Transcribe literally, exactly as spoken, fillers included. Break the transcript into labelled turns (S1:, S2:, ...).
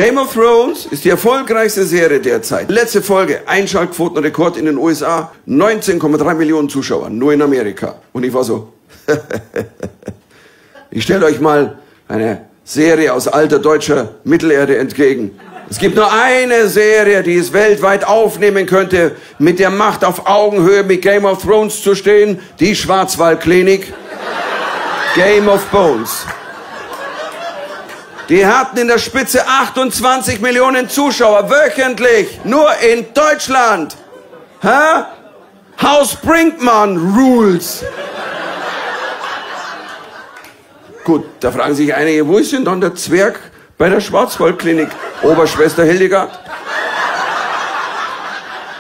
S1: Game of Thrones ist die erfolgreichste Serie derzeit. Letzte Folge, Einschaltquotenrekord in den U S A, neunzehn Komma drei Millionen Zuschauer, nur in Amerika. Und ich war so, ich stelle euch mal eine Serie aus alter deutscher Mittelerde entgegen. Es gibt nur eine Serie, die es weltweit aufnehmen könnte, mit der Macht auf Augenhöhe mit Game of Thrones zu stehen, die Schwarzwaldklinik. Game of Bones. Die hatten in der Spitze achtundzwanzig Millionen Zuschauer wöchentlich, nur in Deutschland. Hä? Haus Brinkmann rules. Gut, da fragen sich einige, wo ist denn dann der Zwerg bei der Schwarzwaldklinik? Oberschwester Hildegard?